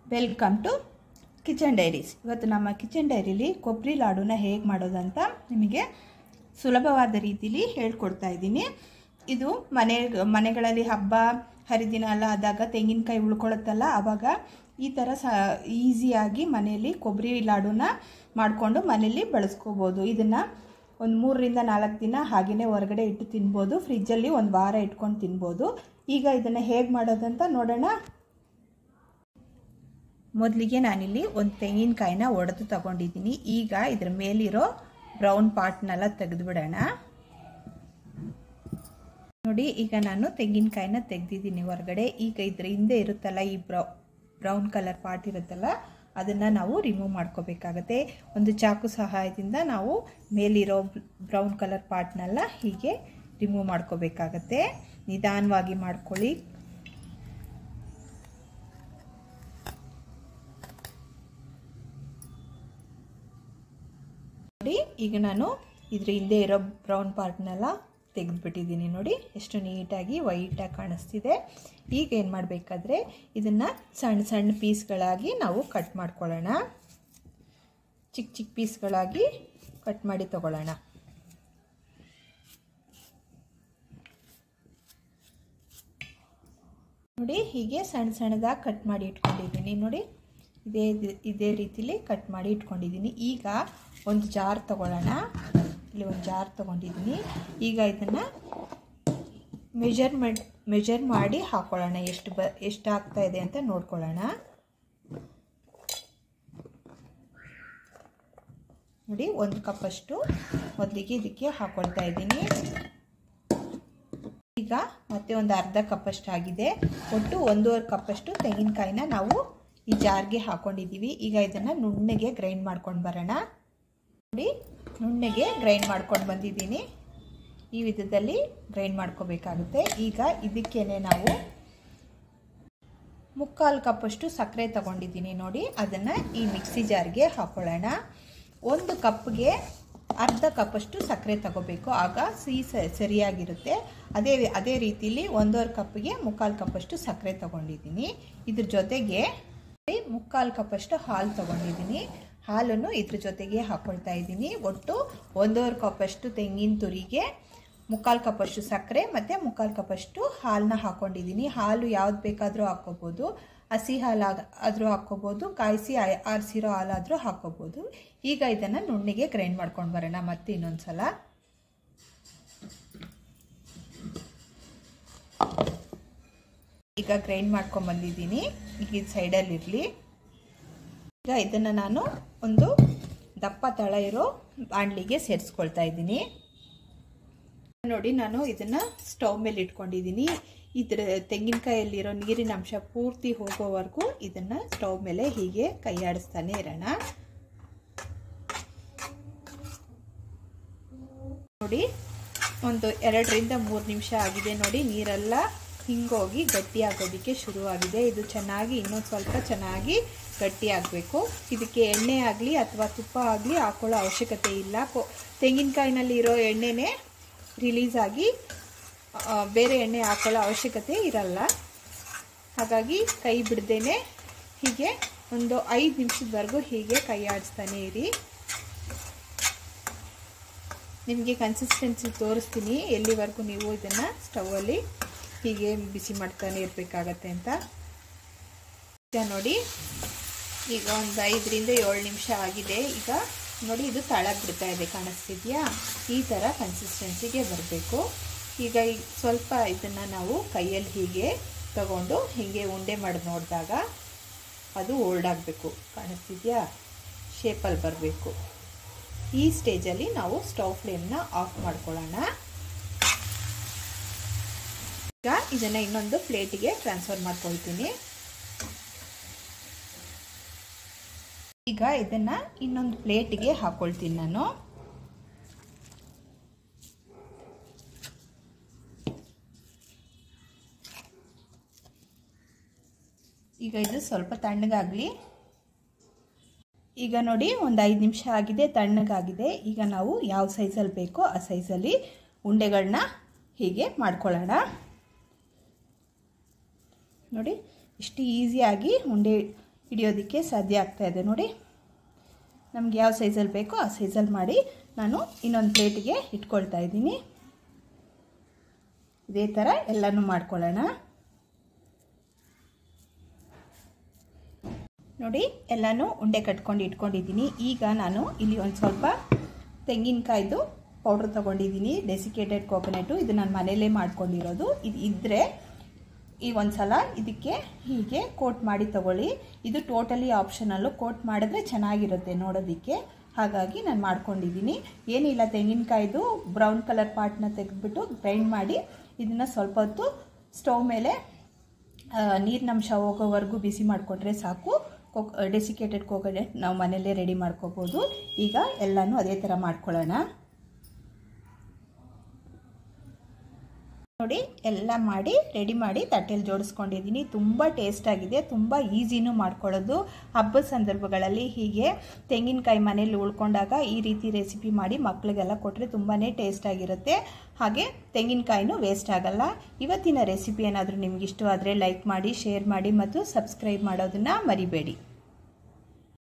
Welcome to kitchen diaries. ಇವತ್ತು ನಮ್ಮ kitchen ಡೈರಿಲಿ ಕೊಬ್ಬರಿ ಲಾಡುನ ಹೇಗೆ ಮಾಡೋದಂತ ನಿಮಗೆ ಸುಲಭವಾದ ರೀತಿಲಿ ಹೇಳ್ಕೊಡ್ತಾ ಇದ್ದೀನಿ. ಇದು ಮನೆಗಳಲ್ಲಿ ಹಬ್ಬ ಹರಿದಿನ ಎಲ್ಲ ಆದಾಗ ತೆಂಗಿನಕಾಯಿ ಉಳ್ಕೊಳ್ಳುತ್ತಲ್ಲ, ಆವಾಗ ಈ ಥರ ಈಸಿಯಾಗಿ ಮನೆಯಲ್ಲಿ ಕೊಬ್ಬರಿ ಲಾಡುನ ಮಾಡಿಕೊಂಡು ಮನೆಯಲ್ಲಿ ಬಳಸ್ಕೋಬೋದು. ಇದನ್ನು ಒಂದು 3 ರಿಂದ 4 ದಿನ ಹಾಗೆಯೇ ಹೊರಗಡೆ ಇಟ್ಟು ತಿನ್ಬೋದು. ಫ್ರಿಜ್ಜಲ್ಲಿ ಒಂದು ವಾರ ಇಟ್ಕೊಂಡು ತಿನ್ಬೋದು. ಈಗ ಇದನ್ನು ಹೇಗೆ ಮಾಡೋದಂತ ನೋಡೋಣ. ಮೊದಲಿಗೆ ನಾನಿಲ್ಲಿ ಒಂದು ತೆಂಗಿನಕಾಯಿನ ಒಡೆದು ತಗೊಂಡಿದ್ದೀನಿ. ಈಗ ಇದ್ರ ಮೇಲಿರೋ ಬ್ರೌನ್ ಪಾರ್ಟ್ನೆಲ್ಲ ತೆಗೆದುಬಿಡೋಣ. ನೋಡಿ, ಈಗ ನಾನು ತೆಂಗಿನಕಾಯಿನ ತೆಗೆದಿದ್ದೀನಿ ಹೊರಗಡೆ. ಈಗ ಇದ್ರ ಹಿಂದೆ ಇರುತ್ತಲ್ಲ, ಈ ಬ್ರೌನ್ ಕಲರ್ ಪಾರ್ಟ್ ಇರುತ್ತಲ್ಲ, ಅದನ್ನು ನಾವು ರಿಮೂವ್ ಮಾಡ್ಕೋಬೇಕಾಗತ್ತೆ. ಒಂದು ಚಾಕು ಸಹಾಯದಿಂದ ನಾವು ಮೇಲಿರೋ ಬ್ರೌನ್ ಕಲರ್ ಪಾರ್ಟ್ನೆಲ್ಲ ಹೀಗೆ ರಿಮೂವ್ ಮಾಡ್ಕೋಬೇಕಾಗತ್ತೆ. ನಿಧಾನವಾಗಿ ಮಾಡ್ಕೊಳ್ಳಿ. ನೋಡಿ, ಈಗ ನಾನು ಇದ್ರ ಹಿಂದೆ ಇರೋ ಬ್ರೌನ್ ಪಾರ್ಟ್ನೆಲ್ಲ ತೆಗೆದುಬಿಟ್ಟಿದ್ದೀನಿ. ನೋಡಿ ಎಷ್ಟು ನೀಟಾಗಿ ವೈಟಾಗಿ ಕಾಣಿಸ್ತಿದೆ. ಈಗ ಏನು ಮಾಡಬೇಕಾದ್ರೆ ಇದನ್ನು ಸಣ್ಣ ಸಣ್ಣ ಪೀಸ್ಗಳಾಗಿ ನಾವು ಕಟ್ ಮಾಡ್ಕೊಳ್ಳೋಣ. ಚಿಕ್ಕ ಚಿಕ್ಕ ಪೀಸ್ಗಳಾಗಿ ಕಟ್ ಮಾಡಿ ತಗೊಳ್ಳೋಣ. ನೋಡಿ, ಹೀಗೆ ಸಣ್ಣ ಸಣ್ಣದಾಗಿ ಕಟ್ ಮಾಡಿ ಇಟ್ಕೊಂಡಿದ್ದೀನಿ. ನೋಡಿ, ಇದೇ ರೀತಿಲಿ ಕಟ್ ಮಾಡಿ ಇಟ್ಕೊಂಡಿದ್ದೀನಿ. ಈಗ ಒಂದು ಜಾರ್ ತಗೊಳ್ಳೋಣ. ಇಲ್ಲಿ ಒಂದು ಜಾರ್ ತೊಗೊಂಡಿದ್ದೀನಿ. ಈಗ ಇದನ್ನು ಮೆಜರ್ ಮಾಡಿ ಹಾಕೊಳ್ಳೋಣ. ಎಷ್ಟು ಆಗ್ತಾ ಇದೆ ಅಂತ ನೋಡ್ಕೊಳ್ಳೋಣ. ನೋಡಿ, 1 ಕಪ್ಪಷ್ಟು ಮೊದಲಿಗೆ ಇದಕ್ಕೆ ಹಾಕೊಳ್ತಾ ಇದ್ದೀನಿ. ಈಗ ಮತ್ತೆ ಒಂದು ಅರ್ಧ ಕಪ್ಪಷ್ಟು ಆಗಿದೆ. ಒಟ್ಟು 1.5 ಕಪ್ಪಷ್ಟು ತೆಂಗಿನಕಾಯಿನ ನಾವು ಈ ಜಾರ್ಗೆ ಹಾಕೊಂಡಿದ್ದೀವಿ. ಈಗ ಇದನ್ನು ನುಣ್ಣಗೆ ಗ್ರೈಂಡ್ ಮಾಡ್ಕೊಂಡು ಬರೋಣ. ನೋಡಿ, ನುಣ್ಣಗೆ ಗ್ರೈಂಡ್ ಮಾಡ್ಕೊಂಡು ಬಂದಿದ್ದೀನಿ. ಈ ವಿಧದಲ್ಲಿ ಗ್ರೈಂಡ್ ಮಾಡ್ಕೋಬೇಕಾಗುತ್ತೆ. ಈಗ ಇದಕ್ಕೇನೆ ನಾವು 3/4 ಕಪ್ಪಷ್ಟು ಸಕ್ಕರೆ ತಗೊಂಡಿದ್ದೀನಿ. ನೋಡಿ, ಅದನ್ನು ಈ ಮಿಕ್ಸಿ ಜಾರ್ಗೆ ಹಾಕೊಳ್ಳೋಣ. 1 ಕಪ್ಗೆ ಅರ್ಧ ಕಪ್ಪಷ್ಟು ಸಕ್ಕರೆ ತಗೋಬೇಕು, ಆಗ ಸಿಹಿ ಸರಿಯಾಗಿರುತ್ತೆ. ಅದೇ ರೀತಿಲಿ 1.5 ಕಪ್ಗೆ 3/4 ಕಪ್ಪಷ್ಟು ಸಕ್ಕರೆ ತಗೊಂಡಿದ್ದೀನಿ. ಇದ್ರ ಜೊತೆಗೆ 3/4 ಕಪ್ಪಷ್ಟು ಹಾಲು ತಗೊಂಡಿದ್ದೀನಿ. ಹಾಲನ್ನು ಇದ್ರ ಜೊತೆಗೆ ಹಾಕ್ಕೊಳ್ತಾ ಇದ್ದೀನಿ. ಒಟ್ಟು 1.5 ಕಪ್ಪಷ್ಟು ತೆಂಗಿನ ತುರಿಗೆ 3/4 ಕಪ್ಪಷ್ಟು ಸಕ್ಕರೆ ಮತ್ತು 3/4 ಕಪ್ಪಷ್ಟು ಹಾಲನ್ನ ಹಾಕ್ಕೊಂಡಿದ್ದೀನಿ. ಹಾಲು ಯಾವ್ದು ಬೇಕಾದರೂ ಹಾಕ್ಕೋಬೋದು. ಹಸಿ ಹಾಲಾದರೂ ಹಾಕ್ಕೋಬೋದು, ಕಾಯಿಸಿ ಆರಿಸಿರೋ ಹಾಲಾದರೂ ಹಾಕ್ಕೋಬೋದು. ಈಗ ಇದನ್ನು ನುಣ್ಣಗೆ ಗ್ರೈಂಡ್ ಮಾಡ್ಕೊಂಡು ಬರೋಣ ಮತ್ತೆ ಇನ್ನೊಂದು ಸಲ. ಈಗ ಗ್ರೈಂಡ್ ಮಾಡ್ಕೊಂಡು ಬಂದಿದ್ದೀನಿ. ಈಗ ಇದು ಸೈಡಲ್ಲಿರಲಿ. ಈಗ ಇದನ್ನು ನಾನು ಒಂದು ದಪ್ಪ ತಳ ಇರೋ ಬಾಣಲಿಗೆ ಸೇರಿಸ್ಕೊಳ್ತಾ ಇದ್ದೀನಿ. ನೋಡಿ, ನಾನು ಇದನ್ನು ಸ್ಟವ್ ಮೇಲೆ ಇಟ್ಕೊಂಡಿದ್ದೀನಿ. ಇದ್ರ ತೆಂಗಿನಕಾಯಲ್ಲಿರೋ ನೀರಿನ ಅಂಶ ಪೂರ್ತಿ ಹೋಗೋವರೆಗೂ ಇದನ್ನು ಸ್ಟವ್ ಮೇಲೆ ಹೀಗೆ ಕೈ ಆಡಿಸ್ತಾನೆ ಇರೋಣ. ನೋಡಿ, ಒಂದು 2 ರಿಂದ 3 ನಿಮಿಷ ಆಗಿದೆ. ನೋಡಿ, ನೀರೆಲ್ಲ ಹಿಂಗೋಗಿ ಗಟ್ಟಿ ಆಗೋದಕ್ಕೆ ಶುರುವಾಗಿದೆ. ಇದು ಚೆನ್ನಾಗಿ ಇನ್ನೊಂದು ಸ್ವಲ್ಪ ಚೆನ್ನಾಗಿ ಗಟ್ಟಿ ಆಗಬೇಕು. ಇದಕ್ಕೆ ಎಣ್ಣೆ ಆಗಲಿ ಅಥವಾ ತುಪ್ಪ ಆಗಲಿ ಹಾಕೊಳ್ಳೋ ಅವಶ್ಯಕತೆ ಇಲ್ಲ. ತೆಂಗಿನಕಾಯಿನಲ್ಲಿ ಇರೋ ಎಣ್ಣೆನೇ ರಿಲೀಸ್ ಆಗಿ ಬೇರೆ ಎಣ್ಣೆ ಹಾಕೊಳ್ಳೋ ಅವಶ್ಯಕತೆ ಇರಲ್ಲ. ಹಾಗಾಗಿ ಕೈ ಬಿಡ್ದೇನೆ ಹೀಗೆ ಒಂದು 5 ನಿಮಿಷದವರೆಗೂ ಹೀಗೆ ಕೈ ಆಡಿಸ್ತಾನೆ ಇರಿ. ನಿಮಗೆ ಕನ್ಸಿಸ್ಟೆನ್ಸಿ ತೋರಿಸ್ತೀನಿ ಎಲ್ಲಿವರೆಗೂ ನೀವು ಇದನ್ನು ಸ್ಟವಲ್ಲಿ ಹೀಗೆ ಬಿಸಿ ಮಾಡ್ತಾನೆ ಇರಬೇಕಾಗತ್ತೆ ಅಂತ. ನೋಡಿ, ಈಗ ಒಂದು 5 ರಿಂದ 7 ನಿಮಿಷ ಆಗಿದೆ. ಈಗ ನೋಡಿ, ಇದು ತಳಗೆ ಬಿಡ್ತಾ ಇದೆ, ಕಾಣಿಸ್ತಿದೆಯಾ? ಈ ಥರ ಕನ್ಸಿಸ್ಟೆನ್ಸಿಗೆ ಬರಬೇಕು. ಈಗ ಸ್ವಲ್ಪ ಇದನ್ನು ನಾವು ಕೈಯಲ್ಲಿ ಹೀಗೆ ತಗೊಂಡು ಹೀಗೆ ಉಂಡೆ ಮಾಡಿ ನೋಡಿದಾಗ ಅದು ಓಲ್ಡ್ ಆಗಬೇಕು, ಕಾಣಿಸ್ತಿದೆಯಾ? ಶೇಪಲ್ಲಿ ಬರಬೇಕು. ಈ ಸ್ಟೇಜಲ್ಲಿ ನಾವು ಸ್ಟವ್ ಫ್ಲೇಮ್ನ ಆಫ್ ಮಾಡ್ಕೊಳ್ಳೋಣ. ಈಗ ಇದನ್ನು ಇನ್ನೊಂದು ಪ್ಲೇಟಿಗೆ ಟ್ರಾನ್ಸ್ಫರ್ ಮಾಡ್ಕೊಳ್ತೀನಿ. ಈಗ ಇದನ್ನು ಇನ್ನೊಂದು ಪ್ಲೇಟಿಗೆ ಹಾಕ್ಕೊಳ್ತೀನಿ ನಾನು. ಈಗ ಇದು ಸ್ವಲ್ಪ ತಣ್ಣಗಾಗಲಿ. ಈಗ ನೋಡಿ, ಒಂದು 5 ನಿಮಿಷ ಆಗಿದೆ, ತಣ್ಣಗಾಗಿದೆ. ಈಗ ನಾವು ಯಾವ ಸೈಜಲ್ಲಿ ಬೇಕೋ ಆ ಸೈಜಲ್ಲಿ ಉಂಡೆಗಳನ್ನ ಹೀಗೆ ಮಾಡ್ಕೊಳ್ಳೋಣ. ನೋಡಿ, ಇಷ್ಟು ಈಸಿಯಾಗಿ ಉಂಡೆ ಹಿಡಿಯೋದಕ್ಕೆ ಸಾಧ್ಯ ಆಗ್ತಾ ಇದೆ ನೋಡಿ. ನಮಗೆ ಯಾವ ಸೈಜಲ್ಲಿ ಬೇಕೋ ಆ ಸೈಜಲ್ಲಿ ಮಾಡಿ ನಾನು ಇನ್ನೊಂದು ಪ್ಲೇಟಿಗೆ ಇಟ್ಕೊಳ್ತಾ ಇದ್ದೀನಿ. ಇದೇ ಥರ ಎಲ್ಲನೂ ಮಾಡ್ಕೊಳ್ಳೋಣ. ನೋಡಿ ಎಲ್ಲನೂ ಉಂಡೆ ಕಟ್ಕೊಂಡು ಇಟ್ಕೊಂಡಿದ್ದೀನಿ. ಈಗ ನಾನು ಇಲ್ಲಿ ಒಂದು ಸ್ವಲ್ಪ ತೆಂಗಿನಕಾಯ್ದು ಪೌಡ್ರ್ ತೊಗೊಂಡಿದ್ದೀನಿ, ಡೆಸಿಕೇಟೆಡ್ ಕೋಕೋನಟ್ಟು. ಇದು ನಾನು ಮನೆಯಲ್ಲೇ ಮಾಡ್ಕೊಂಡಿರೋದು. ಇದು ಇದ್ದರೆ ಈ ಒಂದು ಸಲ ಇದಕ್ಕೆ ಹೀಗೆ ಕೋಟ್ ಮಾಡಿ ತಗೊಳ್ಳಿ. ಇದು ಟೋಟಲಿ ಆಪ್ಷನಲ್ಲು. ಕೋಟ್ ಮಾಡಿದ್ರೆ ಚೆನ್ನಾಗಿರುತ್ತೆ ನೋಡೋದಕ್ಕೆ, ಹಾಗಾಗಿ ನಾನು ಮಾಡ್ಕೊಂಡಿದ್ದೀನಿ. ಏನಿಲ್ಲ, ತೆಂಗಿನಕಾಯ್ದು ಬ್ರೌನ್ ಕಲರ್ ಪಾರ್ಟ್ನ ತೆಗೆದುಬಿಟ್ಟು ಗ್ರೈಂಡ್ ಮಾಡಿ ಇದನ್ನು ಸ್ವಲ್ಪ ಹೊತ್ತು ಸ್ಟವ್ ಮೇಲೆ ನೀರಿನಂಶ ಹೋಗೋವರೆಗೂ ಬಿಸಿ ಮಾಡಿಕೊಂಡ್ರೆ ಸಾಕು. ಡೆಸಿಕೇಟೆಡ್ ಕೋಕೋನಟ್ ನಾವು ಮನೆಯಲ್ಲೇ ರೆಡಿ ಮಾಡ್ಕೋಬೋದು. ಈಗ ಎಲ್ಲನೂ ಅದೇ ಥರ ಮಾಡ್ಕೊಳ್ಳೋಣ. ನೋಡಿ ಎಲ್ಲ ಮಾಡಿ ರೆಡಿ ಮಾಡಿ ತಟ್ಟೆಯಲ್ಲಿ ಜೋಡಿಸ್ಕೊಂಡಿದ್ದೀನಿ. ತುಂಬ ಟೇಸ್ಟಾಗಿದೆ, ತುಂಬ ಈಸಿನೂ ಮಾಡ್ಕೊಳ್ಳೋದು. ಹಬ್ಬದ ಸಂದರ್ಭಗಳಲ್ಲಿ ಹೀಗೆ ತೆಂಗಿನಕಾಯಿ ಮನೇಲಿ ಉಳ್ಕೊಂಡಾಗ ಈ ರೀತಿ ರೆಸಿಪಿ ಮಾಡಿ ಮಕ್ಕಳಿಗೆಲ್ಲ ಕೊಟ್ಟರೆ ತುಂಬಾ ಟೇಸ್ಟಾಗಿರುತ್ತೆ. ಹಾಗೆ ತೆಂಗಿನಕಾಯಿನೂ ವೇಸ್ಟ್ ಆಗಲ್ಲ. ಇವತ್ತಿನ ರೆಸಿಪಿ ಏನಾದರೂ ನಿಮ್ಗೆ ಇಷ್ಟ ಆದರೆ ಲೈಕ್ ಮಾಡಿ, ಶೇರ್ ಮಾಡಿ ಮತ್ತು ಸಬ್ಸ್ಕ್ರೈಬ್ ಮಾಡೋದನ್ನು ಮರಿಬೇಡಿ.